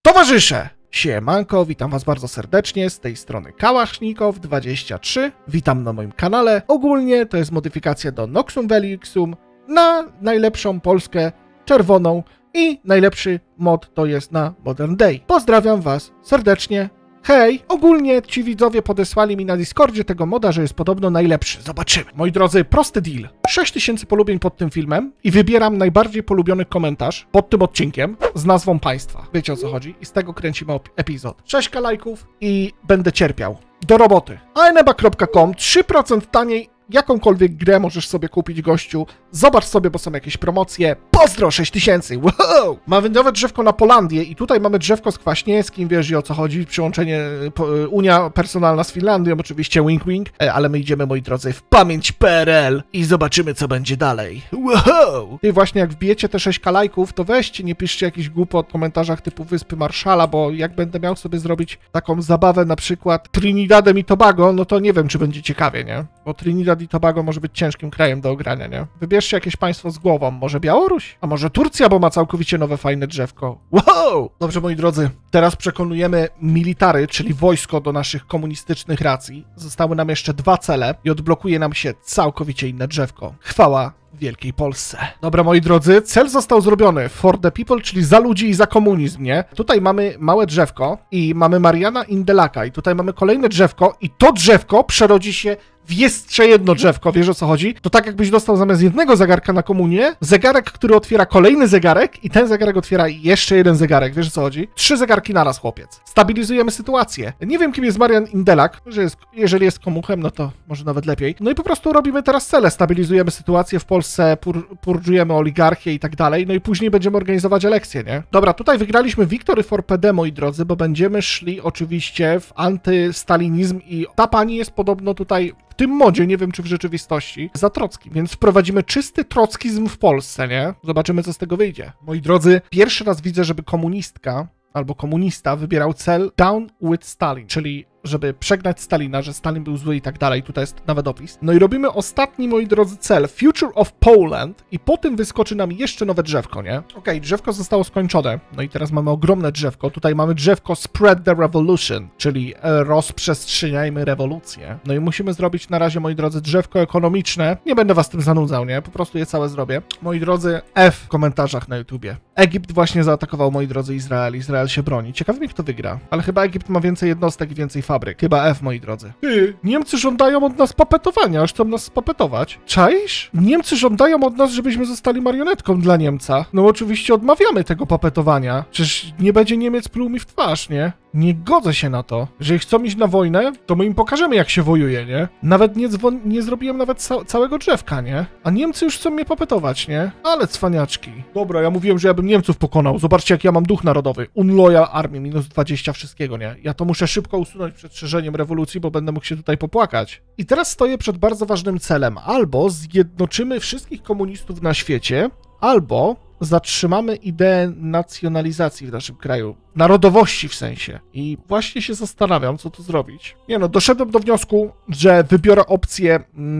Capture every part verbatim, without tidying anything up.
Towarzysze! Siemanko, witam was bardzo serdecznie, z tej strony Kałasznikow dwadzieścia trzy, witam na moim kanale. Ogólnie to jest modyfikacja do Noxum Velixum na najlepszą Polskę czerwoną i najlepszy mod to jest na Modern Day. Pozdrawiam was serdecznie. Hej, ogólnie ci widzowie podesłali mi na Discordzie tego moda, że jest podobno najlepszy. Zobaczymy. Moi drodzy, prosty deal. sześć tysięcy polubień pod tym filmem i wybieram najbardziej polubiony komentarz pod tym odcinkiem z nazwą państwa. Wiecie o co chodzi? I z tego kręcimy epizod. sześć ka lajków i będę cierpiał. Do roboty. aneba kropka com, trzy procent taniej jakąkolwiek grę możesz sobie kupić, gościu. Zobacz sobie, bo są jakieś promocje. Pozdro, sześć tysięcy, wow! Mamy nowe drzewko na Polandię i tutaj mamy drzewko z Kwaśniewskim, wiesz o co chodzi, przyłączenie Unia personalna z Finlandią, oczywiście wink wink, ale my idziemy, moi drodzy, w pamięć P R L i zobaczymy, co będzie dalej. Wow! I właśnie jak wbijecie te sześć ka lajków, to weźcie, nie piszcie jakichś głupot w komentarzach typu Wyspy Marszala, bo jak będę miał sobie zrobić taką zabawę na przykład Trinidadem i Tobago, no to nie wiem, czy będzie ciekawie, nie? Bo Trinidad i Tobago może być ciężkim krajem do ogrania, nie? Wybierzcie jakieś państwo z głową. Może Białoruś? A może Turcja, bo ma całkowicie nowe, fajne drzewko. Wow! Dobrze, moi drodzy, teraz przekonujemy military, czyli wojsko do naszych komunistycznych racji. Zostały nam jeszcze dwa cele i odblokuje nam się całkowicie inne drzewko. Chwała Wielkiej Polsce. Dobra, moi drodzy, cel został zrobiony. For the people, czyli za ludzi i za komunizm, nie? Tutaj mamy małe drzewko i mamy Mariana Indelaka i tutaj mamy kolejne drzewko i to drzewko przerodzi się w jeszcze jedno drzewko, wiesz o co chodzi? To tak jakbyś dostał zamiast jednego zegarka na komunię, zegarek, który otwiera kolejny zegarek i ten zegarek otwiera jeszcze jeden zegarek, wiesz o co chodzi? Trzy zegarki naraz, chłopiec. Stabilizujemy sytuację. Nie wiem, kim jest Marian Indelak, że jest, jeżeli jest komuchem, no to może nawet lepiej. No i po prostu robimy teraz cele, stabilizujemy sytuację w Polsce, pur, purżujemy oligarchię i tak dalej, no i później będziemy organizować elekcje, nie? Dobra, tutaj wygraliśmy Victory for P D, moi drodzy, bo będziemy szli oczywiście w antystalinizm i ta pani jest podobno tutaj w tym modzie, nie wiem czy w rzeczywistości, za Trockim, więc wprowadzimy czysty trockizm w Polsce, nie? Zobaczymy, co z tego wyjdzie. Moi drodzy, pierwszy raz widzę, żeby komunistka albo komunista wybierał cel Down with Stalin, czyli żeby przegnać Stalina, że Stalin był zły i tak dalej, tutaj jest nawet opis. No i robimy ostatni, moi drodzy, cel, Future of Poland i po tym wyskoczy nam jeszcze nowe drzewko, nie? Okej, okay, drzewko zostało skończone, no i teraz mamy ogromne drzewko, tutaj mamy drzewko Spread the Revolution, czyli rozprzestrzeniajmy rewolucję. No i musimy zrobić na razie, moi drodzy, drzewko ekonomiczne, nie będę was tym zanudzał, nie? Po prostu je całe zrobię. Moi drodzy, F w komentarzach na YouTubie. Egipt właśnie zaatakował, moi drodzy, Izrael, Izrael się broni. Ciekawe mnie, kto wygra, ale chyba Egipt ma więcej jednostek i więcej fabryk. Chyba F, moi drodzy. Ty, Niemcy żądają od nas papetowania, aż chcą nas spapetować. Czaisz? Niemcy żądają od nas, żebyśmy zostali marionetką dla Niemca. No oczywiście odmawiamy tego papetowania. Przecież nie będzie Niemiec pluł mi w twarz, nie? Nie godzę się na to. Jeżeli chcą iść na wojnę, to my im pokażemy, jak się wojuje, nie? Nawet nie, nie zrobiłem nawet ca całego drzewka, nie? A Niemcy już chcą mnie papetować, nie? Ale cwaniaczki. Dobra, ja mówiłem, że ja bym Niemców pokonał. Zobaczcie, jak ja mam duch narodowy. Unloyal Army, minus dwadzieścia wszystkiego, nie? Ja to muszę szybko usunąć przed szerzeniem rewolucji, bo będę mógł się tutaj popłakać. I teraz stoję przed bardzo ważnym celem. Albo zjednoczymy wszystkich komunistów na świecie, albo zatrzymamy ideę nacjonalizacji w naszym kraju. Narodowości w sensie. I właśnie się zastanawiam, co tu zrobić. Nie no, doszedłem do wniosku, że wybiorę opcję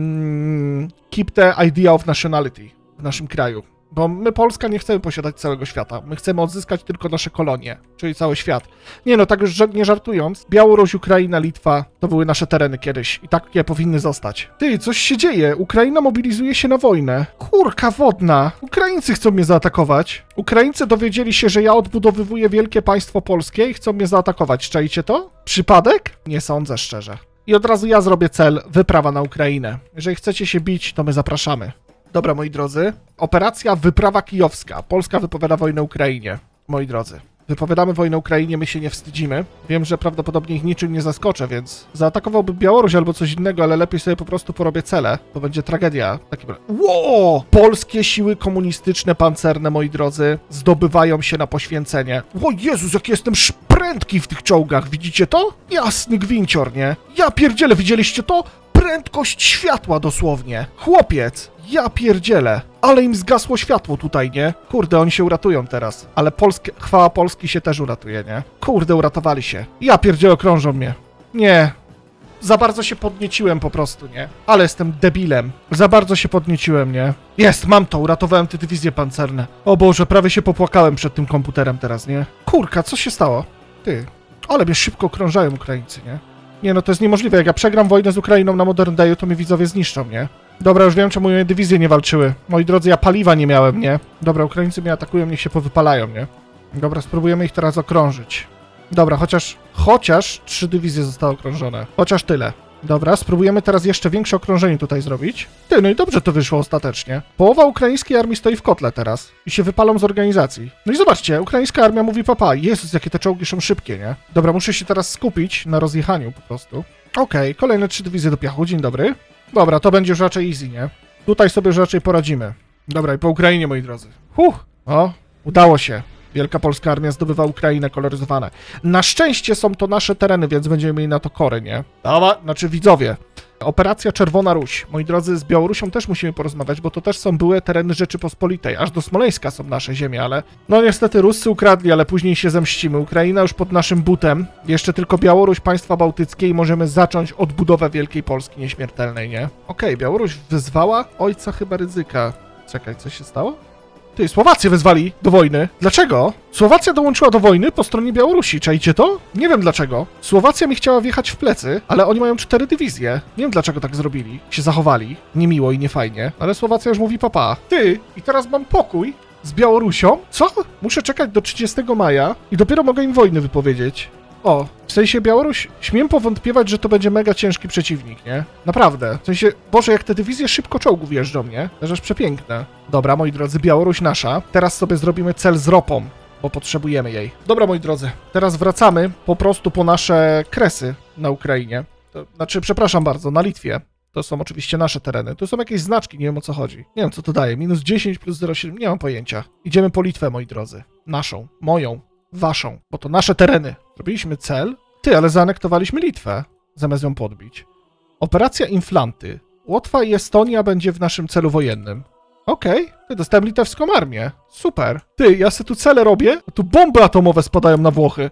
mm, Keep the idea of nationality w naszym kraju. Bo my, Polska, nie chcemy posiadać całego świata. My chcemy odzyskać tylko nasze kolonie, czyli cały świat. Nie no, tak już nie żartując, Białoruś, Ukraina, Litwa to były nasze tereny kiedyś i takie powinny zostać. Ty, coś się dzieje. Ukraina mobilizuje się na wojnę. Kurka wodna. Ukraińcy chcą mnie zaatakować. Ukraińcy dowiedzieli się, że ja odbudowywuję wielkie państwo polskie i chcą mnie zaatakować. Czajcie to? Przypadek? Nie sądzę, szczerze. I od razu ja zrobię cel, wyprawa na Ukrainę. Jeżeli chcecie się bić, to my zapraszamy. Dobra, moi drodzy, operacja Wyprawa Kijowska. Polska wypowiada wojnę Ukrainie. Moi drodzy, wypowiadamy wojnę Ukrainie, my się nie wstydzimy. Wiem, że prawdopodobnie ich niczym nie zaskoczę, więc zaatakowałbym Białoruś albo coś innego, ale lepiej sobie po prostu porobię cele. To będzie tragedia. Taki... Ło! Polskie siły komunistyczne, pancerne, moi drodzy, zdobywają się na poświęcenie. O Jezus, jak jestem szprętki w tych czołgach, widzicie to? Jasny gwincior, nie? Ja pierdzielę, widzieliście to? Prędkość światła dosłownie. Chłopiec, ja pierdzielę. Ale im zgasło światło tutaj, nie? Kurde, oni się uratują teraz. Ale Polskie, chwała Polski się też uratuje, nie? Kurde, uratowali się. Ja pierdzielę, krążą mnie. Nie. za bardzo się podnieciłem po prostu, nie? Ale jestem debilem. Za bardzo się podnieciłem, nie? Jest, mam to, uratowałem te dywizje pancerne. O Boże, prawie się popłakałem przed tym komputerem teraz, nie? Kurka, co się stało? Ty, ale mnie szybko okrążają Ukraińcy, nie? Nie, no to jest niemożliwe. Jak ja przegram wojnę z Ukrainą na Modern Dayu, to mnie widzowie zniszczą, nie? Dobra, już wiem, czemu moje dywizje nie walczyły. Moi drodzy, ja paliwa nie miałem, nie? Dobra, Ukraińcy mnie atakują, niech się powypalają, nie? Dobra, spróbujemy ich teraz okrążyć. Dobra, chociaż... Chociaż trzy dywizje zostały okrążone. Chociaż tyle. Dobra, spróbujemy teraz jeszcze większe okrążenie tutaj zrobić. Ty, no i dobrze to wyszło ostatecznie. Połowa ukraińskiej armii stoi w kotle teraz. I się wypalą z organizacji. No i zobaczcie, ukraińska armia mówi papa. Jezus, jakie te czołgi są szybkie, nie? Dobra, muszę się teraz skupić na rozjechaniu po prostu. Okej, okay, kolejne trzy dywizje do piachu, dzień dobry. Dobra, to będzie już raczej easy, nie? Tutaj sobie już raczej poradzimy. Dobra, i po Ukrainie, moi drodzy. Huh! O, udało się. Wielka polska armia zdobywa Ukrainę koloryzowane. Na szczęście są to nasze tereny, więc będziemy mieli na to kory, nie? Dawa, znaczy widzowie. Operacja Czerwona Ruś. Moi drodzy, z Białorusią też musimy porozmawiać, bo to też są były tereny Rzeczypospolitej. Aż do Smoleńska są nasze ziemie, ale... No niestety Ruscy ukradli, ale później się zemścimy. Ukraina już pod naszym butem. Jeszcze tylko Białoruś, państwa bałtyckie i możemy zacząć odbudowę Wielkiej Polski nieśmiertelnej, nie? Okej, okay, Białoruś wyzwała ojca chyba Rydzyka. Czekaj, co się stało? Ty, Słowację wezwali do wojny. Dlaczego? Słowacja dołączyła do wojny po stronie Białorusi. Czajcie to? Nie wiem dlaczego. Słowacja mi chciała wjechać w plecy, ale oni mają cztery dywizje. Nie wiem dlaczego tak zrobili. Się zachowali. Niemiło i niefajnie. Ale Słowacja już mówi papa. Ty, i teraz mam pokój z Białorusią? Co? Muszę czekać do trzydziestego maja i dopiero mogę im wojny wypowiedzieć. O, w sensie Białoruś, śmiem powątpiewać, że to będzie mega ciężki przeciwnik, nie? Naprawdę. W sensie, Boże, jak te dywizje szybko czołgów jeżdżą, nie? To jest przepiękne. Dobra, moi drodzy, Białoruś nasza. Teraz sobie zrobimy cel z ropą, bo potrzebujemy jej. Dobra, moi drodzy, teraz wracamy po prostu po nasze kresy na Ukrainie. To, znaczy, przepraszam bardzo, na Litwie. To są oczywiście nasze tereny. Tu są jakieś znaczki, nie wiem o co chodzi. Nie wiem, co to daje. minus dziesięć plus zero przecinek siedem, nie mam pojęcia. Idziemy po Litwę, moi drodzy. Naszą, moją. Waszą, bo to nasze tereny. Zrobiliśmy cel. Ty, ale zaanektowaliśmy Litwę, zamiast ją podbić. Operacja Inflanty. Łotwa i Estonia będzie w naszym celu wojennym. Okej, okay. Ty, dostałem litewską armię. Super. Ty, ja se tu cele robię, a tu bomby atomowe spadają na Włochy.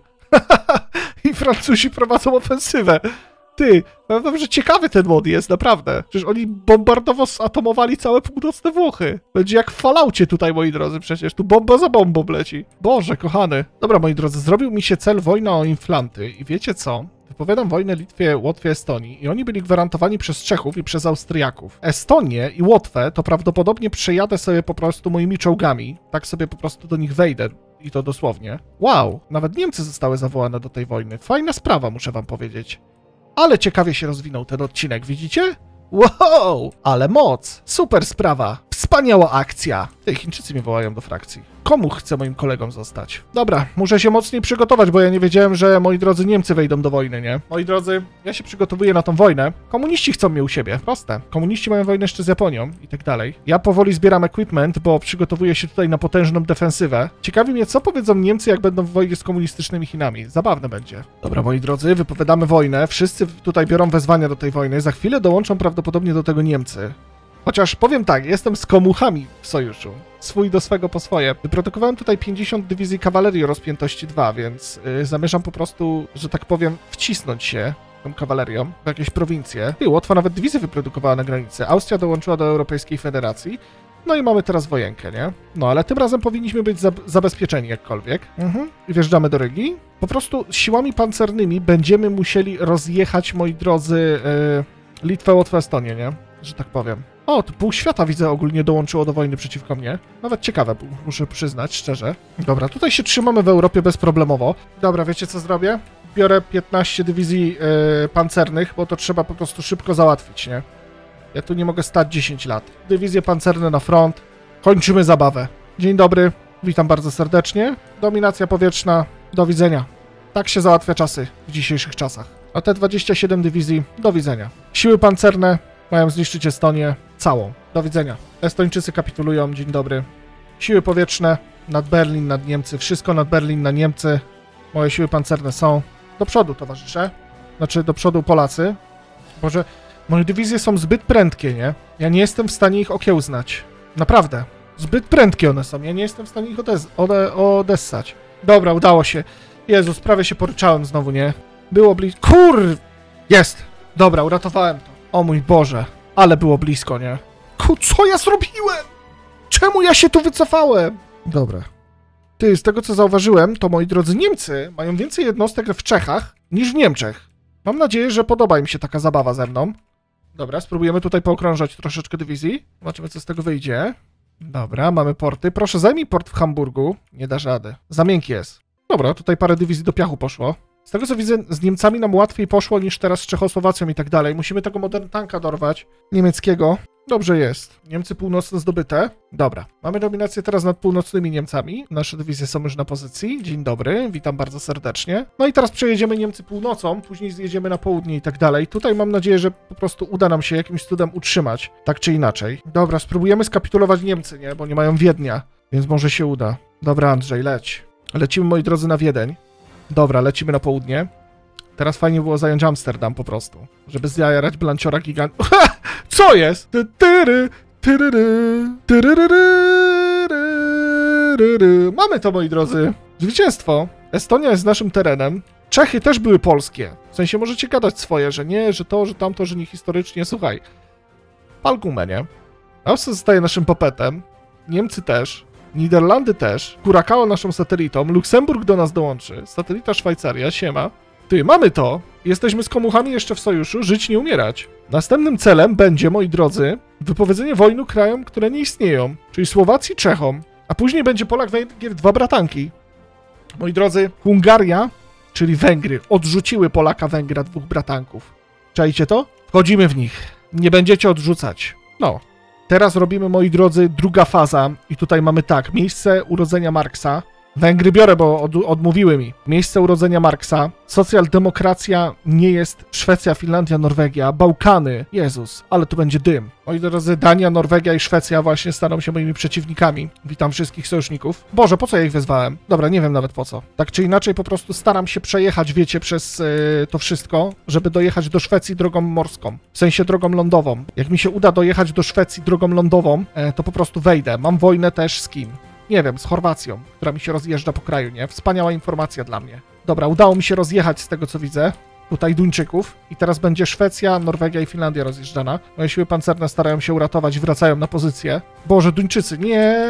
I Francuzi prowadzą ofensywę. Ty, powiem wam, że ciekawy ten mod jest, naprawdę. Przecież oni bombardowo zatomowali całe północne Włochy. Będzie jak w Falloutie tutaj, moi drodzy, przecież. Tu bomba za bombą leci. Boże, kochany. Dobra, moi drodzy, zrobił mi się cel wojna o Inflanty i wiecie co? Wypowiadam wojnę Litwie, Łotwie, Estonii i oni byli gwarantowani przez Czechów i przez Austriaków. Estonię i Łotwę to prawdopodobnie przejadę sobie po prostu moimi czołgami. Tak sobie po prostu do nich wejdę. I to dosłownie. Wow, nawet Niemcy zostały zawołane do tej wojny. Fajna sprawa, muszę wam powiedzieć. Ale ciekawie się rozwinął ten odcinek, widzicie? Wow, ale moc! Super sprawa! Wspaniała akcja! Ty, Chińczycy mnie wołają do frakcji. Komu chcę moim kolegom zostać? Dobra, muszę się mocniej przygotować, bo ja nie wiedziałem, że moi drodzy Niemcy wejdą do wojny, nie? Moi drodzy, ja się przygotowuję na tą wojnę. Komuniści chcą mnie u siebie, proste. Komuniści mają wojnę jeszcze z Japonią i tak dalej. Ja powoli zbieram equipment, bo przygotowuję się tutaj na potężną defensywę. Ciekawi mnie, co powiedzą Niemcy, jak będą w wojnie z komunistycznymi Chinami. Zabawne będzie. Dobra, moi drodzy, wypowiadamy wojnę. Wszyscy tutaj biorą wezwania do tej wojny. Za chwilę dołączą prawdopodobnie do tego Niemcy. Chociaż powiem tak, jestem z komuchami w sojuszu. Swój do swego po swoje. Wyprodukowałem tutaj pięćdziesiąt dywizji kawalerii o rozpiętości dwa, więc yy, zamierzam po prostu, że tak powiem, wcisnąć się tą kawalerią w jakieś prowincje. I Łotwa nawet dywizję wyprodukowała na granicy. Austria dołączyła do Europejskiej Federacji. No i mamy teraz wojenkę, nie? No, ale tym razem powinniśmy być za zabezpieczeni jakkolwiek. Mhm. I wjeżdżamy do Rygi. Po prostu siłami pancernymi będziemy musieli rozjechać, moi drodzy, yy, Litwę, Łotwę, Estonię, nie? Że tak powiem. O, tu pół świata, widzę, ogólnie dołączyło do wojny przeciwko mnie. Nawet ciekawe, muszę przyznać, szczerze. Dobra, tutaj się trzymamy w Europie bezproblemowo. Dobra, wiecie co zrobię? Biorę piętnaście dywizji yy, pancernych, bo to trzeba po prostu szybko załatwić, nie? Ja tu nie mogę stać dziesięć lat. Dywizje pancerne na front. Kończymy zabawę. Dzień dobry, witam bardzo serdecznie. Dominacja powietrzna, do widzenia. Tak się załatwia czasy w dzisiejszych czasach. A te dwadzieścia siedem dywizji, do widzenia. Siły pancerne mają zniszczyć Estonię całą. Do widzenia. Estończycy kapitulują, dzień dobry. Siły powietrzne nad Berlin, nad Niemcy. Wszystko nad Berlin, na Niemcy. Moje siły pancerne są. Do przodu, towarzysze. Znaczy, do przodu Polacy. Boże, moje dywizje są zbyt prędkie, nie? Ja nie jestem w stanie ich okiełznać. Naprawdę. Zbyt prędkie one są. Ja nie jestem w stanie ich odez ode odessać. Dobra, udało się. Jezus, prawie się poryczałem znowu, nie? Było blisko. Kur... Jest! Dobra, uratowałem to. O mój Boże, ale było blisko, nie? Ku, co ja zrobiłem? Czemu ja się tu wycofałem? Dobra. Ty, z tego co zauważyłem, to moi drodzy Niemcy mają więcej jednostek w Czechach niż w Niemczech. Mam nadzieję, że podoba im się taka zabawa ze mną. Dobra, spróbujemy tutaj pookrążać troszeczkę dywizji. Zobaczymy, co z tego wyjdzie. Dobra, mamy porty. Proszę, zajmij port w Hamburgu. Nie dasz rady. Za miękki jest. Dobra, tutaj parę dywizji do piachu poszło. Z tego co widzę, z Niemcami nam łatwiej poszło niż teraz z Czechosłowacją i tak dalej. Musimy tego modern tanka dorwać. Niemieckiego. Dobrze jest. Niemcy północne zdobyte. Dobra. Mamy dominację teraz nad północnymi Niemcami. Nasze dywizje są już na pozycji. Dzień dobry. Witam bardzo serdecznie. No i teraz przejedziemy Niemcy północą, później zjedziemy na południe i tak dalej. Tutaj mam nadzieję, że po prostu uda nam się jakimś cudem utrzymać. Tak czy inaczej. Dobra, spróbujemy skapitulować Niemcy, nie? Bo nie mają Wiednia. Więc może się uda. Dobra, Andrzej, leć. Lecimy, moi drodzy, na Wiedeń. Dobra, lecimy na południe. Teraz fajnie było zająć Amsterdam po prostu. Żeby zjarać Blanciora gigant... Co jest? Mamy to, moi drodzy. Zwycięstwo. Estonia jest naszym terenem. Czechy też były polskie. W sensie możecie gadać swoje, że nie, że to, że tamto, że nie historycznie. Słuchaj. Pal gumę, nie? Austria zostaje naszym popetem. Niemcy też. Niderlandy też. Curacao naszą satelitą. Luksemburg do nas dołączy. Satelita Szwajcaria. Siema. Ty, mamy to. Jesteśmy z komuchami jeszcze w sojuszu. Żyć, nie umierać. Następnym celem będzie, moi drodzy, wypowiedzenie wojny krajom, które nie istnieją. Czyli Słowacji, Czechom. A później będzie Polak, Węgier, dwa bratanki. Moi drodzy, Hungaria, czyli Węgry, odrzuciły Polaka, Węgra, dwóch bratanków. Czajcie to? Wchodzimy w nich. Nie będziecie odrzucać. No. Teraz robimy, moi drodzy, druga faza. I tutaj mamy tak, miejsce urodzenia Marksa. Węgry biorę, bo od, odmówiły mi. Miejsce urodzenia Marksa. Socjaldemokracja nie jest Szwecja, Finlandia, Norwegia. Bałkany. Jezus, ale tu będzie dym. Moi drodzy, Dania, Norwegia i Szwecja właśnie staną się moimi przeciwnikami. Witam wszystkich sojuszników. Boże, po co ja ich wezwałem? Dobra, nie wiem nawet po co. Tak czy inaczej, po prostu staram się przejechać, wiecie, przez yy, to wszystko, żeby dojechać do Szwecji drogą morską. W sensie drogą lądową. Jak mi się uda dojechać do Szwecji drogą lądową, yy, to po prostu wejdę. Mam wojnę też z kim? Nie wiem, z Chorwacją, która mi się rozjeżdża po kraju, nie? Wspaniała informacja dla mnie. Dobra, udało mi się rozjechać z tego, co widzę. Tutaj Duńczyków. I teraz będzie Szwecja, Norwegia i Finlandia rozjeżdżana. Moje siły pancerne starają się uratować i wracają na pozycję. Boże, Duńczycy, nie!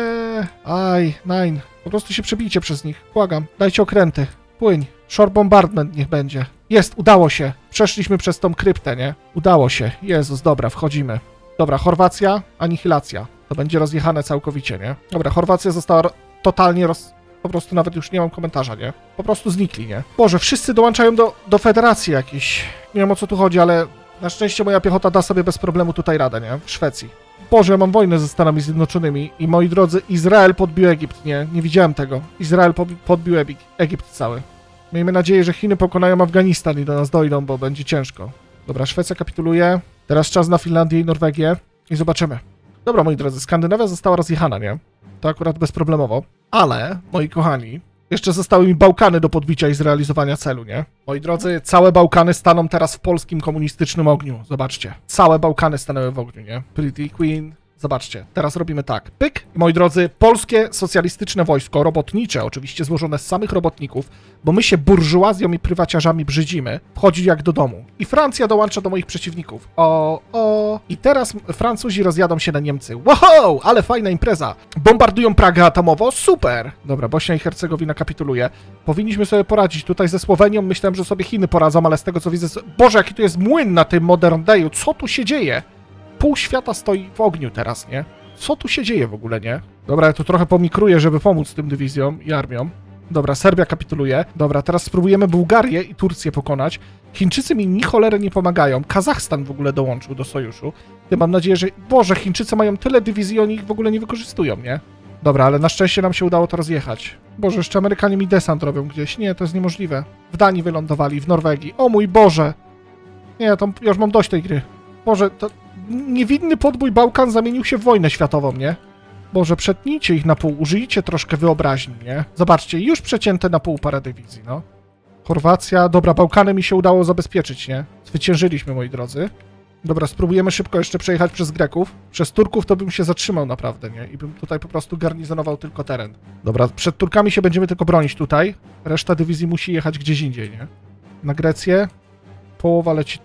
Aj, nein. Po prostu się przebijcie przez nich. Błagam, dajcie okręty. Płyń. Shore bombardment niech będzie. Jest, udało się. Przeszliśmy przez tą kryptę, nie? Udało się. Jezus, dobra, wchodzimy. Dobra, Chorwacja, anihilacja. To będzie rozjechane całkowicie, nie? Dobra, Chorwacja została totalnie roz... Po prostu nawet już nie mam komentarza, nie? Po prostu znikli, nie? Boże, wszyscy dołączają do, do federacji jakiejś. Nie wiem, o co tu chodzi, ale na szczęście moja piechota da sobie bez problemu tutaj radę, nie? W Szwecji. Boże, ja mam wojnę ze Stanami Zjednoczonymi i moi drodzy, Izrael podbił Egipt, nie? Nie widziałem tego. Izrael podbił Egipt cały. Miejmy nadzieję, że Chiny pokonają Afganistan i do nas dojdą, bo będzie ciężko. Dobra, Szwecja kapituluje. Teraz czas na Finlandię i Norwegię i zobaczymy. Dobra, moi drodzy, Skandynawia została rozjechana, nie? To akurat bezproblemowo. Ale, moi kochani, jeszcze zostały mi Bałkany do podbicia i zrealizowania celu, nie? Moi drodzy, całe Bałkany staną teraz w polskim komunistycznym ogniu. Zobaczcie. Całe Bałkany stanęły w ogniu, nie? Pretty Queen. Zobaczcie, teraz robimy tak. Pyk. Moi drodzy, polskie socjalistyczne wojsko, robotnicze, oczywiście złożone z samych robotników, bo my się burżuazją i prywaciarzami brzydzimy, wchodzi jak do domu. I Francja dołącza do moich przeciwników. O, o. I teraz Francuzi rozjadą się na Niemcy. Wow, ale fajna impreza. Bombardują Pragę atomowo? Super. Dobra, Bośnia i Hercegowina kapituluje. Powinniśmy sobie poradzić tutaj ze Słowenią. Myślałem, że sobie Chiny poradzą, ale z tego co widzę... Boże, jaki tu jest młyn na tym Modern Dayu. Co tu się dzieje? Pół świata stoi w ogniu teraz, nie? Co tu się dzieje w ogóle, nie? Dobra, ja tu trochę pomikruję, żeby pomóc tym dywizjom i armiom. Dobra, Serbia kapituluje. Dobra, teraz spróbujemy Bułgarię i Turcję pokonać. Chińczycy mi ni cholery nie pomagają. Kazachstan w ogóle dołączył do sojuszu. Ja mam nadzieję, że... Boże, Chińczycy mają tyle dywizji, oni ich w ogóle nie wykorzystują, nie? Dobra, ale na szczęście nam się udało to rozjechać. Boże, jeszcze Amerykanie mi desant robią gdzieś. Nie, to jest niemożliwe. W Danii wylądowali, w Norwegii. O mój Boże! Nie, ja, tam, ja już mam dość tej gry. Boże, to... Niewinny podbój Bałkan zamienił się w wojnę światową, nie? Boże, przetnijcie ich na pół, użyjcie troszkę wyobraźni, nie? Zobaczcie, już przecięte na pół parę dywizji, no. Chorwacja, dobra, Bałkany mi się udało zabezpieczyć, nie? Zwyciężyliśmy, moi drodzy. Dobra, spróbujemy szybko jeszcze przejechać przez Greków. Przez Turków to bym się zatrzymał naprawdę, nie? I bym tutaj po prostu garnizonował tylko teren. Dobra, przed Turkami się będziemy tylko bronić tutaj. Reszta dywizji musi jechać gdzieś indziej, nie? Na Grecję. Połowa leci tu.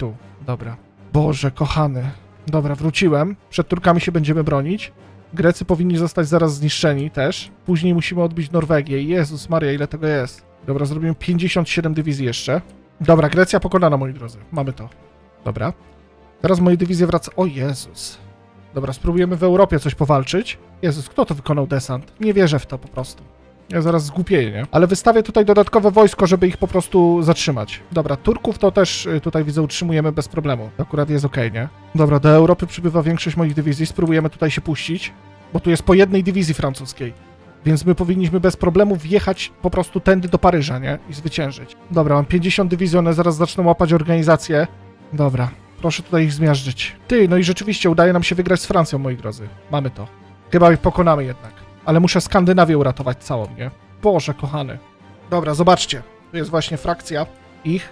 Dobra. Boże, kochany. Dobra, wróciłem. Przed Turkami się będziemy bronić. Grecy powinni zostać zaraz zniszczeni też. Później musimy odbić Norwegię. Jezus Maria, ile tego jest. Dobra, zrobimy pięćdziesiąt siedem dywizji jeszcze. Dobra, Grecja pokonana, moi drodzy. Mamy to. Dobra. Teraz moje dywizje wraca... O Jezus. Dobra, spróbujemy w Europie coś powalczyć. Jezus, kto to wykonał desant? Nie wierzę w to po prostu. Ja zaraz zgłupieję, nie? Ale wystawię tutaj dodatkowe wojsko, żeby ich po prostu zatrzymać. Dobra, Turków to też tutaj widzę utrzymujemy bez problemu. To akurat jest okej, nie? Dobra, do Europy przybywa większość moich dywizji. Spróbujemy tutaj się puścić, bo tu jest po jednej dywizji francuskiej. Więc my powinniśmy bez problemu wjechać po prostu tędy do Paryża, nie? I zwyciężyć. Dobra, mam pięćdziesiąt dywizji, one zaraz zaczną łapać organizację. Dobra, proszę tutaj ich zmiażdżyć. Ty, no i rzeczywiście udaje nam się wygrać z Francją, moi drodzy. Mamy to. Chyba ich pokonamy jednak. Ale muszę Skandynawię uratować całą, nie? Boże, kochany. Dobra, zobaczcie. Tu jest właśnie frakcja ich.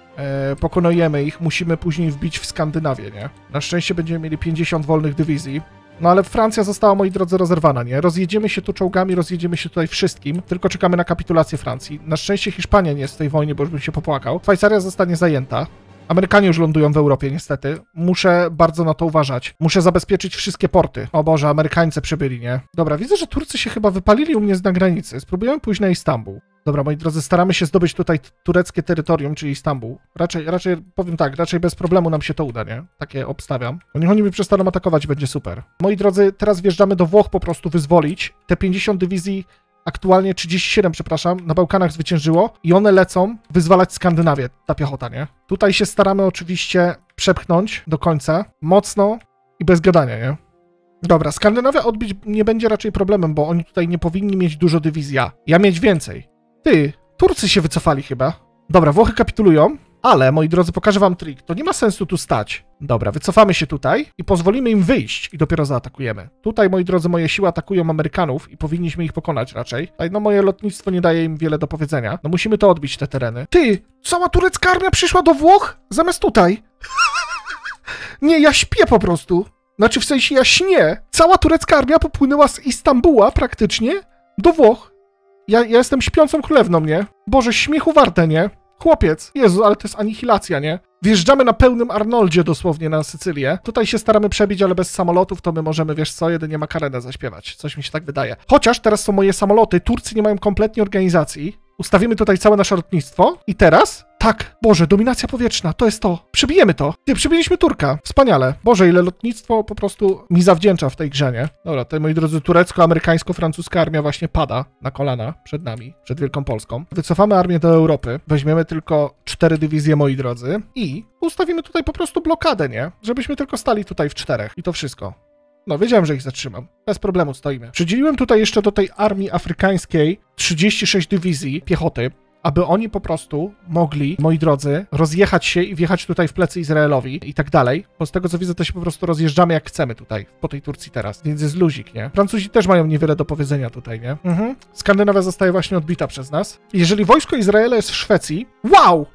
E, pokonujemy ich. Musimy później wbić w Skandynawię, nie? Na szczęście będziemy mieli pięćdziesiąt wolnych dywizji. No ale Francja została, moi drodzy, rozerwana, nie? Rozjedziemy się tu czołgami, rozjedziemy się tutaj wszystkim. Tylko czekamy na kapitulację Francji. Na szczęście Hiszpania nie jest w tej wojnie, bo już bym się popłakał. Szwajcaria zostanie zajęta. Amerykanie już lądują w Europie, niestety. Muszę bardzo na to uważać. Muszę zabezpieczyć wszystkie porty. O Boże, Amerykańcy przybyli, nie? Dobra, widzę, że Turcy się chyba wypalili u mnie na granicy. Spróbujemy pójść na Istanbul. Dobra, moi drodzy, staramy się zdobyć tutaj tureckie terytorium, czyli Istanbul. Raczej, raczej, powiem tak, raczej bez problemu nam się to uda, nie? Takie obstawiam. No niech oni mi przestaną atakować, będzie super. Moi drodzy, teraz wjeżdżamy do Włoch po prostu wyzwolić. Te pięćdziesiąt dywizji... Aktualnie trzydzieści siedem, przepraszam, na Bałkanach zwyciężyło i one lecą wyzwalać Skandynawię, ta piechota, nie? Tutaj się staramy oczywiście przepchnąć do końca, mocno i bez gadania, nie? Dobra, Skandynawia odbić nie będzie raczej problemem, bo oni tutaj nie powinni mieć dużo dywizji. Ja mieć więcej. Ty, Turcy się wycofali chyba. Dobra, Włochy kapitulują, ale, moi drodzy, pokażę wam trik. To nie ma sensu tu stać. Dobra, wycofamy się tutaj i pozwolimy im wyjść i dopiero zaatakujemy. Tutaj, moi drodzy, moje siły atakują Amerykanów i powinniśmy ich pokonać raczej. Tutaj, no, moje lotnictwo nie daje im wiele do powiedzenia. No, musimy to odbić, te tereny. Ty, cała turecka armia przyszła do Włoch zamiast tutaj. Nie, ja śpię po prostu. Znaczy, w sensie ja śnię. Cała turecka armia popłynęła z Istambuła praktycznie do Włoch. Ja, ja jestem śpiącą królewną, nie? Boże, śmiechu warte, nie? Chłopiec, Jezu, ale to jest anihilacja, nie? Wjeżdżamy na pełnym Arnoldzie dosłownie na Sycylię. Tutaj się staramy przebić, ale bez samolotów to my możemy, wiesz co, jedynie Makarenę zaśpiewać. Coś mi się tak wydaje. Chociaż teraz są moje samoloty, Turcy nie mają kompletnie organizacji. Ustawimy tutaj całe nasze lotnictwo i teraz... Tak, Boże, dominacja powietrzna, to jest to. Przebijemy to. Ty, przebiliśmy Turka. Wspaniale. Boże, ile lotnictwo po prostu mi zawdzięcza w tej grze, nie? Dobra, tutaj, moi drodzy, turecko-amerykańsko-francuska armia właśnie pada na kolana przed nami, przed Wielką Polską. Wycofamy armię do Europy, weźmiemy tylko cztery dywizje, moi drodzy, i ustawimy tutaj po prostu blokadę, nie? Żebyśmy tylko stali tutaj w czterech i to wszystko. No, wiedziałem, że ich zatrzymam. Bez problemu stoimy. Przydzieliłem tutaj jeszcze do tej armii afrykańskiej trzydzieści sześć dywizji piechoty, aby oni po prostu mogli, moi drodzy, rozjechać się i wjechać tutaj w plecy Izraelowi i tak dalej. Bo z tego, co widzę, to się po prostu rozjeżdżamy jak chcemy tutaj, po tej Turcji teraz. Więc jest luzik, nie? Francuzi też mają niewiele do powiedzenia tutaj, nie? Mhm. Skandynawia zostaje właśnie odbita przez nas. Jeżeli wojsko Izraela jest w Szwecji... Wow!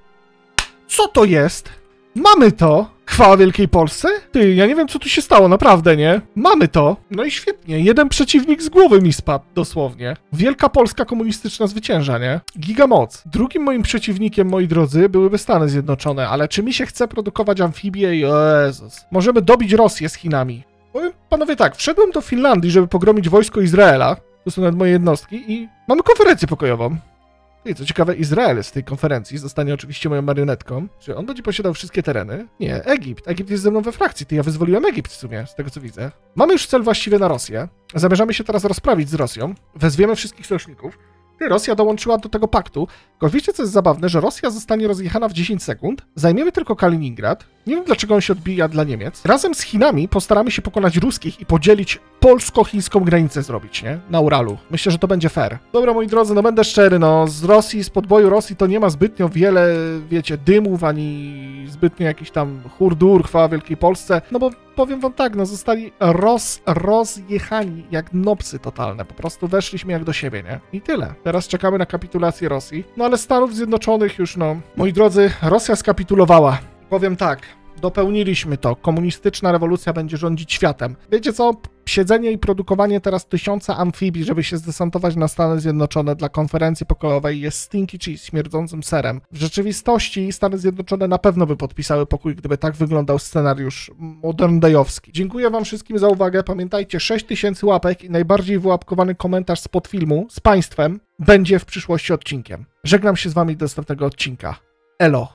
Co to jest? Mamy to! Chwała Wielkiej Polsce? Ty, ja nie wiem, co tu się stało, naprawdę, nie? Mamy to! No i świetnie, jeden przeciwnik z głowy mi spadł, dosłownie. Wielka Polska komunistyczna zwycięża, nie? Giga moc. Drugim moim przeciwnikiem, moi drodzy, byłyby Stany Zjednoczone, ale czy mi się chce produkować amfibie? Jezus. Możemy dobić Rosję z Chinami. Powiem, panowie tak, wszedłem do Finlandii, żeby pogromić wojsko Izraela. To są nawet moje jednostki i mamy konferencję pokojową. I co ciekawe, Izrael z tej konferencji zostanie oczywiście moją marionetką. Czy on będzie posiadał wszystkie tereny? Nie, Egipt. Egipt jest ze mną we frakcji. Ty, ja wyzwoliłem Egipt w sumie, z tego co widzę. Mamy już cel właściwie na Rosję. Zamierzamy się teraz rozprawić z Rosją. Wezwiemy wszystkich sojuszników. Ty, Rosja dołączyła do tego paktu. Tylko wiecie, co jest zabawne, że Rosja zostanie rozjechana w dziesięć sekund. Zajmiemy tylko Kaliningrad. Nie wiem, dlaczego on się odbija dla Niemiec. Razem z Chinami postaramy się pokonać ruskich i podzielić polsko-chińską granicę zrobić, nie? Na Uralu. Myślę, że to będzie fair. Dobra, moi drodzy, no będę szczery, no z Rosji, z podboju Rosji to nie ma zbytnio wiele, wiecie, dymów, ani zbytnio jakiś tam hurdur, chwała Wielkiej Polsce. No bo powiem wam tak, no zostali roz, rozjechani jak nopsy totalne. Po prostu weszliśmy jak do siebie, nie? I tyle. Teraz czekamy na kapitulację Rosji. No ale Stanów Zjednoczonych już, no... Moi drodzy, Rosja skapitulowała. Powiem tak, Dopełniliśmy to. Komunistyczna rewolucja będzie rządzić światem. Wiecie co? Siedzenie i produkowanie teraz tysiąca amfibii, żeby się zdesantować na Stany Zjednoczone dla konferencji pokojowej jest stinky cheese, śmierdzącym serem. W rzeczywistości Stany Zjednoczone na pewno by podpisały pokój, gdyby tak wyglądał scenariusz modern dayowski. Dziękuję wam wszystkim za uwagę. Pamiętajcie, sześć tysięcy łapek i najbardziej wyłapkowany komentarz spod filmu z państwem będzie w przyszłości odcinkiem. Żegnam się z wami do następnego odcinka. Elo!